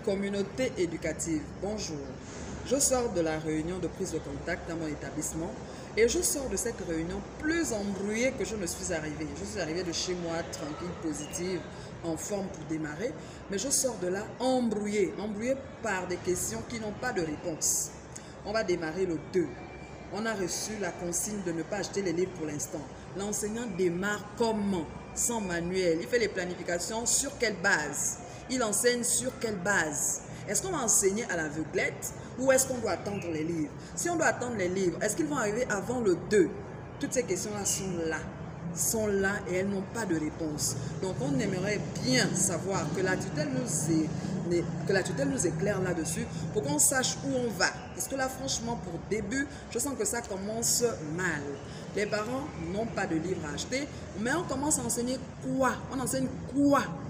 Communauté éducative, bonjour. Je sors de la réunion de prise de contact dans mon établissement et je sors de cette réunion plus embrouillée que je ne suis arrivée. Je suis arrivée de chez moi tranquille, positive, en forme pour démarrer, mais je sors de là embrouillée par des questions qui n'ont pas de réponse. On va démarrer le 2. On a reçu la consigne de ne pas acheter les livres pour l'instant. L'enseignant démarre comment? Sans manuel. Il fait les planifications sur quelle base? Il enseigne sur quelle base? Est-ce qu'on va enseigner à l'aveuglette ou est-ce qu'on doit attendre les livres? Si on doit attendre les livres, est-ce qu'ils vont arriver avant le 2? Toutes ces questions-là sont là et elles n'ont pas de réponse. Donc on aimerait bien savoir que la tutelle nous éclaire là-dessus pour qu'on sache où on va. Parce que là, franchement, pour début, je sens que ça commence mal. Les parents n'ont pas de livres à acheter, mais on commence à enseigner quoi? On enseigne quoi